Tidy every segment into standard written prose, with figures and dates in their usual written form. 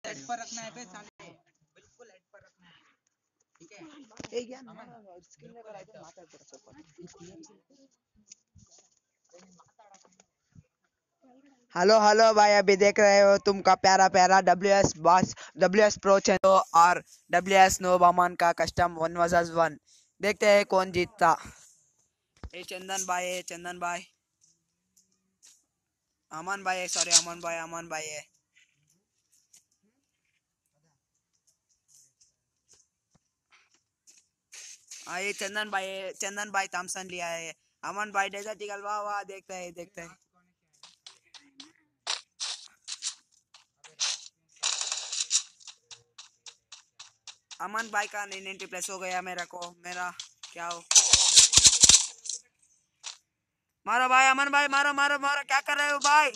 Head पर रखना है, साले बिल्कुल हेड पर रखना है, ठीक है। एक यार स्क्रीन लेकर आए थे माता तेरा सब। हेलो हेलो भाई, अभी देख रहे हो तुमका प्यारा प्यारा WS boss WS pro channel और WS नोब अमन का कस्टम 1 vs 1। देखते हैं कौन जीतता। ये चंदन भाई है, चंदन भाई, अमन भाई है, सॉरी अमन भाई है। हाँ ये चंदन भाई थॉमसन लिया है। अमन भाई डेजर्ट ईगल, वाह वाह, देखते हैं। अमन भाई का 90+ हो गया, मेरा क्या हो। मारो भाई, अमन भाई मारो मारो मारो, क्या कर रहे हो भाई।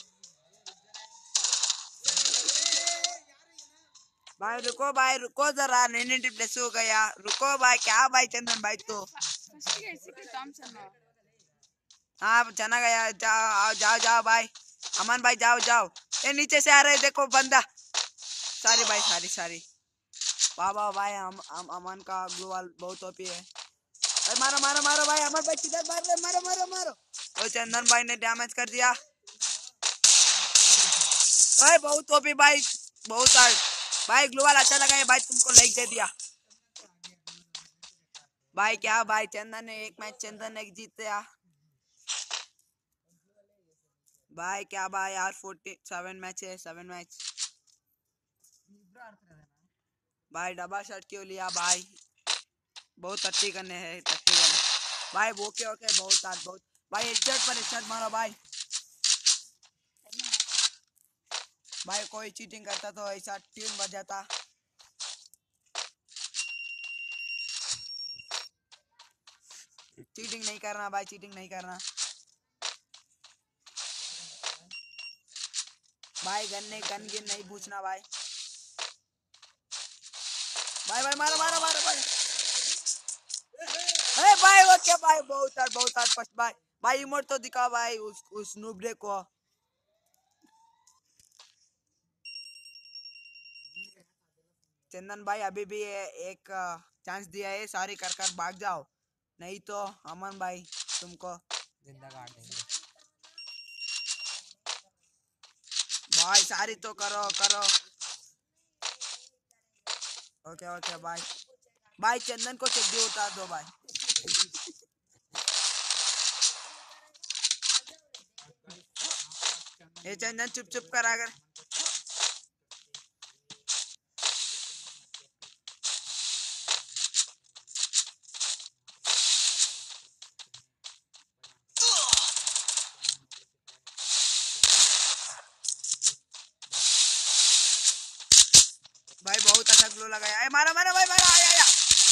भाई रुको जरा, 90+ हो गया, रुको भाई, क्या भाई चंदन भाई तो। हाँ चना गया, जाओ भाई, अमन भाई जाओ। ये नीचे से आ रहे देखो बंदा, सॉरी भाई, सॉरी। वाह भाई, अमन का ग्लू वॉल बहुत ओपी है। मारो भाई, अमन भाई किधर मार रहे, मारो। तो चंदन भाई ने डैमेज कर दिया भाई, बहुत ओपी भाई, बहुत हार्ड भाई। ग्लू वॉल अच्छा लगा है भाई, तुमको लाइक दे दिया भाई। क्या भाई, चंदन ने एक मैच जीता भाई। क्या भाई यार, 47 मैच है, 7 मैच भाई। डबल शॉट क्यों लिया भाई, बहुत अच्छी करने हैं, भाई। ओके बहुत भाई, हेडशॉट पर हेडशॉट मारो भाई। भाई कोई चीटिंग करता तो ऐसा टीम बच जाता। चीटिंग नहीं करना भाई, चीटिंग नहीं करना भाई। गन गिन नहीं पूछना भाई। भाई मारो भाई। अरे भाई वो क्या भाई, बहुत हार्ड फर्स्ट भाई इमोट तो दिखा भाई उस नूबड़े को। चंदन भाई अभी भी एक चांस दिया है, सॉरी कर भाग जाओ, नहीं तो अमन भाई तुमको जिंदा काट देंगे भाई। सॉरी तो करो। ओके भाई चंदन को चड्डी उतार दो भाई। ये चंदन चुप कर, अगर भाई बहुत अच्छा ग्लो लगाया है। मारा भाई, मारा आया।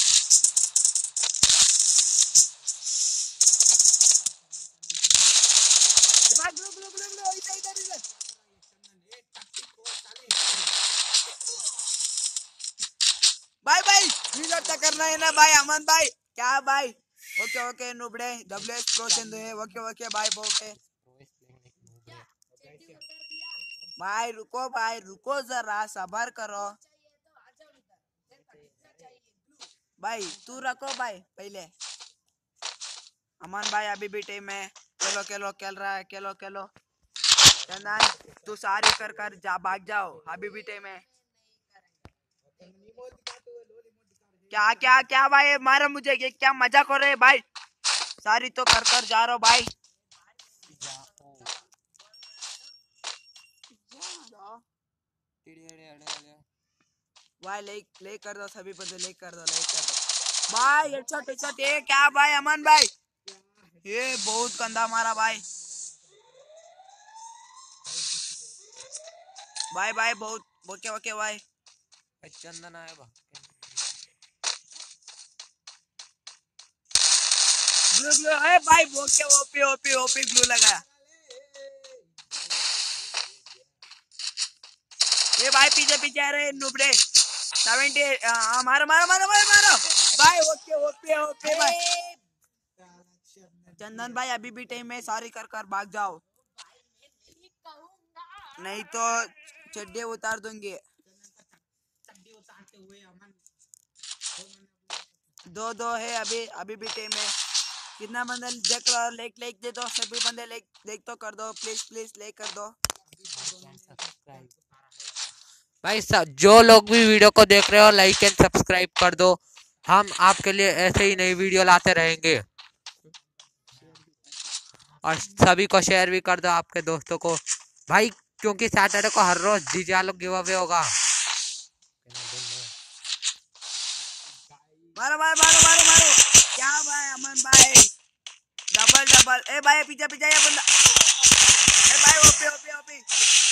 भाई रिलोड तक करना है ना भाई, अमन भाई क्या भाई। ओके नुबड़े WS प्रो चंदू है, ओके भाई ओके भाई। रुको जरा, सबर करो भाई, तू रखो भाई पहले। अमन भाई अभी भी टीम में, खेल रहा है, खेलो चंदन, तू सारी कर जा, भाग जाओ, अभी भी टीम में। क्या भाई, मारो मुझे, ये क्या मजाक हो रहे भाई। सारी तो कर जा रहा हूँ भाई। भाई लेक कर दो, सभी बंदे लेक कर दो भाई। हेडशॉट ये क्या भाई, अमन भाई ये बहुत गंदा मारा भाई। भाई बहुत ओके भाई। चंदन आया ग्लू है भाई, ओके ओपी ग्लू लगाया। ये भाई पीछे आ रहे नुबड़े 70। मारो भाई, ओके भाई। चंदन भाई अभी भी टाइम में, सॉरी कर भाग जाओ, नहीं तो चड्डी उतार दूंगी। दो दो है अभी अभी भी टीम है। कितना बंदे देख लो, लाइक लाइक दे दो सभी बंदे, लाइक देख तो कर दो प्लीज प्लीज, लाइक कर दो भाई सब जो लोग भी वीडियो को देख रहे हो लाइक एंड सब्सक्राइब कर दो। हम आपके लिए ऐसे ही नई वीडियो लाते रहेंगे और सभी को शेयर भी कर दो आपके दोस्तों को भाई, क्योंकि सैटरडे को हर रोज डीजे आलोक गिव अवे होगा। मारो मारो मारो मारो मारो, क्या भाई अमन भाई, डबल डबल। ए भाई पीछे पीछे ये बंदा, ए भाई ओपी ओपी ओपी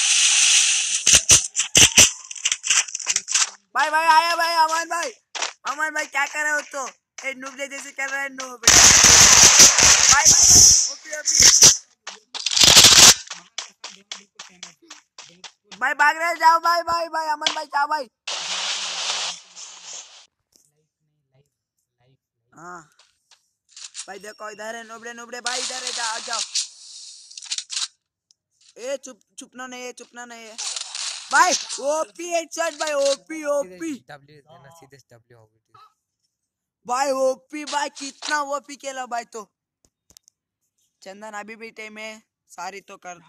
भाई भाई आया भाई अमन भाई। अमन भाई क्या कर रहे हो तो, ए नूबले जैसे कर रहे हैं नूब भाई भाई ओपी ओपी भाई, भाग रहे जाओ भाई भाई भाई अमन भाई जाओ भाई। हाँ भाई देखो इधर है नूबड़े नूबड़े भाई, इधर है जाओ जाओ। ए चुप चुपना नहीं है, चुपना नहीं है भाई। ओपी हेडशॉट भाई, ओपी ओपी भाई, ओपी भाई कितना ओपी खेला भाई। तो चंदन अभी भी टाइम है, सारी तो कर।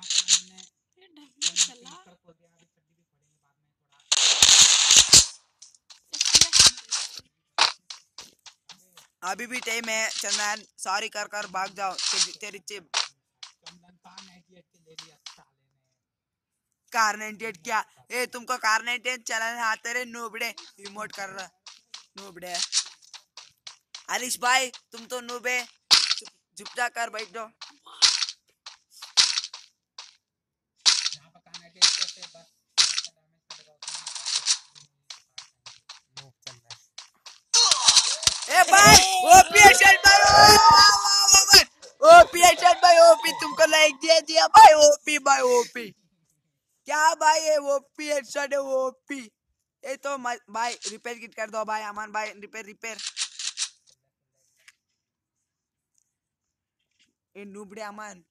अभी भी टाइम है चंदन, सॉरी कर कर भाग जाओ तेरी चिप। कार 98 क्या, ए तुमको कार 98 चलाने आते रे नूबड़े, रिमोट कर रहा नूबड़े। हरीश भाई तुम तो नूबे, चुप जा कर बैठ जाओ। ए भाई ओपी हेडशॉट भाई, ओपी हेडशॉट भाई, ओपी तुमको लाइक दे दिया भाई, ओपी भाई ओपी क्या भाई, ये ओपी हेडशॉट है ओपी। ये तो भाई रिपेयर किट कर दो भाई अमन भाई, रिपेयर रिपेयर। ये नूबड़े अमन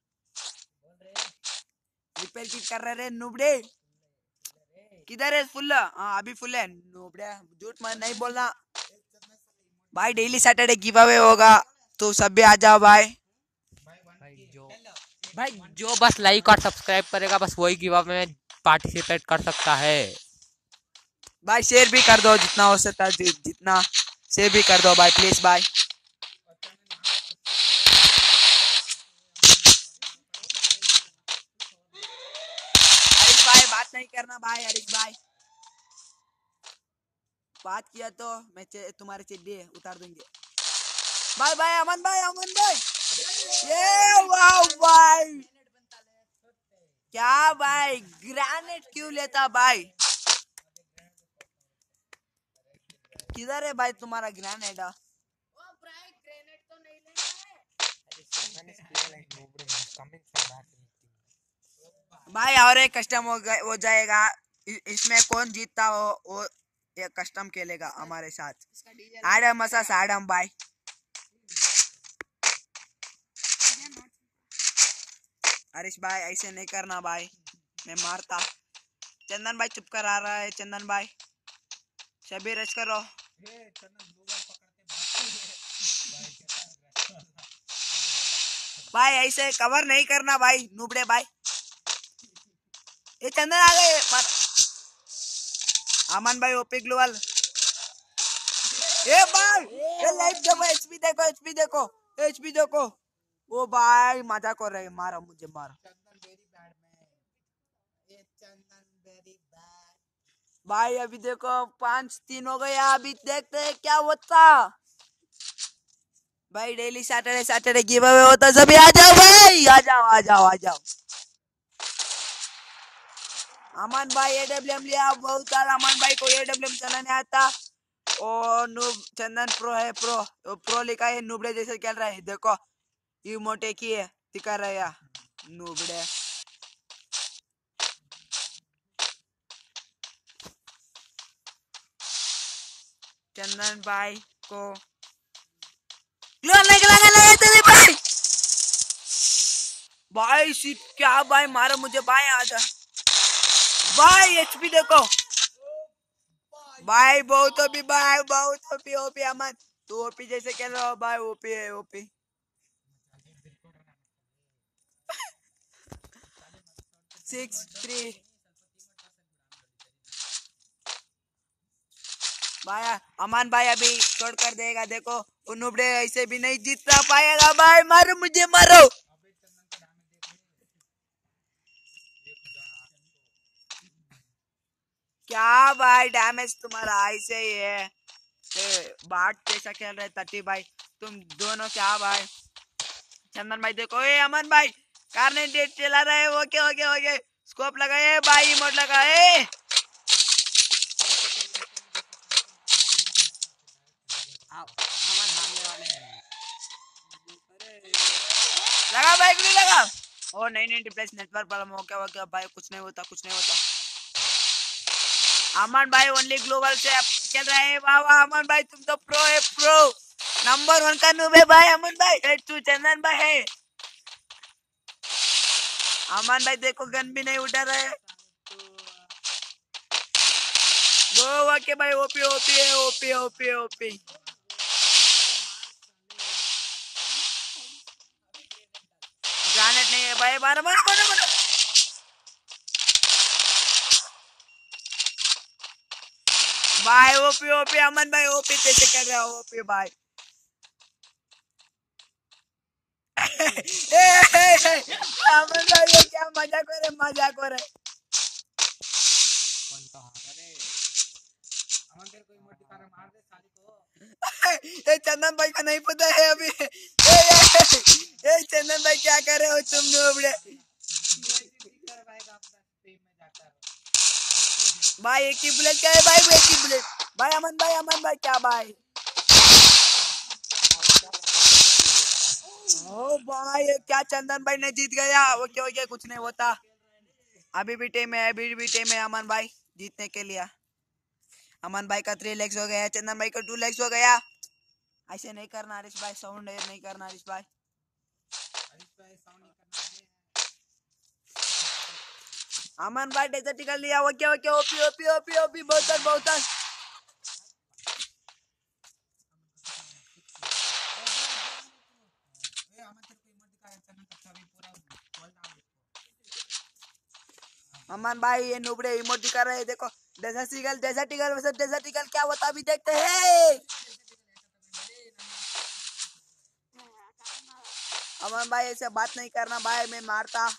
रिपेयर किट कर रहे रे नूबड़े, किधर है फुल? हाँ अभी फुल है नूबड़े, झूठ मत नहीं बोलना भाई। डेली सैटरडे गिव अवे होगा तो सब भी आ जाओ भाई। भाई जो बस लाइक और सब्सक्राइब करेगा बस वही गिव अवे में पार्टिसिपेट कर सकता है। भाई शेयर भी कर दो जितना हो सकता, जितना शेयर भी कर दो भाई प्लीज भाई। हरीश भाई बात नहीं करना भाई, हरीश भाई बात किया तो मैं तुम्हारी चिड्डी उतार दूंगी भाई भाई अमन भाई, अमन भाई ये वाह भाई, क्या भाई ग्रेनेड क्यों लेता भाई, किधर है भाई तुम्हारा ग्रेनेड? भाई और एक कस्टम हो जाएगा, इसमें कौन जीतता वो एक कस्टम खेलेगा हमारे साथ। आडम मसास आडम भाई, हरीश भाई ऐसे नहीं करना भाई, मैं मारता। चंदन भाई चुप कर आ रहा है, चंदन भाई सभी रश करो भाई, ऐसे कवर नहीं करना भाई नूबड़े भाई। ये चंदन आ गए, अमन भाई ओपी ग्लोबल। ए भाई ये लाइव देखो, एचपी देखो, एचपी देखो, एचपी देखो। ओ भाई मजा कर रहे, मारो मुझे मारो भाई। अभी देखो 5-3 हो गया, अभी देखते हैं क्या होता भाई। Daily Saturday Saturday give away होता, सभी आ जाओ भाई, आ जाओ आ जाओ आ जाओ। अमन भाई एडब्ल्यूएम लिया बहुत सारा, अमन भाई को एडब्ल्यूएम चलाने आता। और नूब चंदन प्रो है, प्रो प्रो लिखा है, नूबड़े जैसे खेल रहा है देखो, यू मोटे की है दिखा रहा है नूबड़े। चंदन भाई को भाई भाई सीट क्या भाई, मारो मुझे भाई, आजा भाई। एचपी देखो भाई बहुत ओपी भाई, बहुत ओपी ओपी अमन, तू ओपी जैसे खेल रहा हो भाई, ओपी है ओपी। सिक्स थ्री भाई, अमन भाई अभी छोड़ कर देगा, देखो उनुबड़े ऐसे भी नहीं जीत पाएगा भाई, मारो मुझे मारो। क्या भाई डैमेज तुम्हारा ऐसे ही है, बाट जैसा खेल रहे तटी भाई तुम दोनों, क्या भाई। चंदन भाई देखो, ए अमन भाई कार ने डेट चला रहा है, ओके ओके ओके, स्कोप लगाए भाई, इमोट लगाए, लगा भाई ग्लू लगा। ओ नहीं नहीं डिप्लेस नेटवर्क प्रॉब्लम हो गया, भाई कुछ नहीं होता कुछ नहीं होता। अमन भाई ओनली ग्लोबल से खेल रहे हैं, वाह वाह अमन भाई तुम तो प्रो है, प्रो नंबर 1 का नूब है भाई अमन भाई, तू चंदन भाई है। अमन भाई देखो गन भी नहीं उठा रहे, वो ओके भाई, ओपी ओपी है, ओपी ओपी ओपी। ग्रेनेड नहीं है भाई, मारो मारो मारो मारो, भाई ओपी ओपी अमन भाई, ओपी कैसे कर रहा हो ओपी भाई। अमन भाई ये क्या मजाक हो रहे, मजाक हो रहे। ये चंदन भाई का नहीं पता है अभी, ये चंदन भाई क्या कर रहे हो तुम नूबड़े भाई, एक ही बुलेट क्या है भाई, एक ही बुलेट भाई, अमन भाई क्या भाई। ओ भाई क्या चंदन भाई ने जीत गया, ओके ओके कुछ नहीं होता, अभी भी टीम है, अभी भी टीम है अमन भाई जीतने के लिए। अमन भाई का 3 लेग्स हो गया, चंदन भाई का 2 लेग्स हो गया। ऐसे नहीं करना हरीश भाई, साउंड नहीं करना हरीश भाई। अमन भाई डेजर्ट कर लिया, okay okay OP OP OP OP, बहुत बहुत। अमन भाई ये नुबड़े इमोट दिखा रहे हैं, देखो डेजर्ट ईगल वैसे डेजर्ट ईगल क्या होता अभी देखते हैं। अमन भाई ऐसे बात नहीं करना भाई, मैं मारता।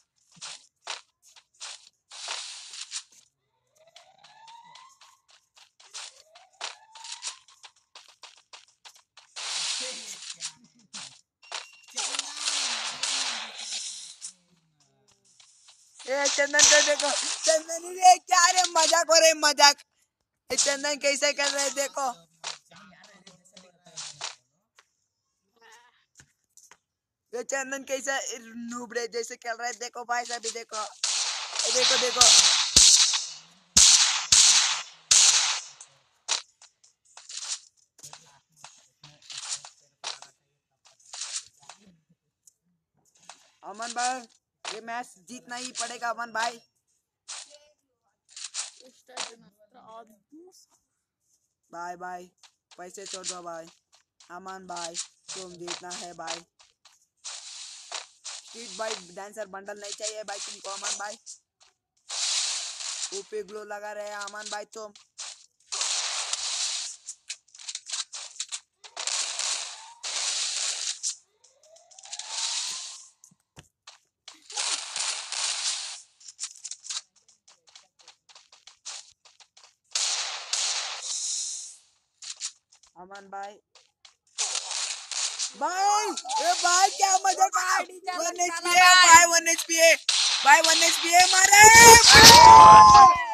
ये चंदन को देखो, चंदन ये क्या रे मजाक हो रहे, मजाक, ये चंदन कैसे कर रहे देखो, ये चंदन कैसा नूबड़े जैसे खेल रहा है, देखो भाई सभी देखो, देखो देखो। अमन भाई ये मैच जीतना ही पड़ेगा अमन भाई। बाय बाय, पैसे छोड़ दो भाई, अमन भाई तुम जीतना है भाई। स्ट्रीट भाई डांसर बंडल नहीं चाहिए भाई तुमको अमन भाई, ऊपर ग्लो लगा रहे हैं अमन भाई तुम। अमन भाई भाई ए भाई क्या मजा का 1 HP है भाई, 1 HP है भाई, 1 HP है मारे।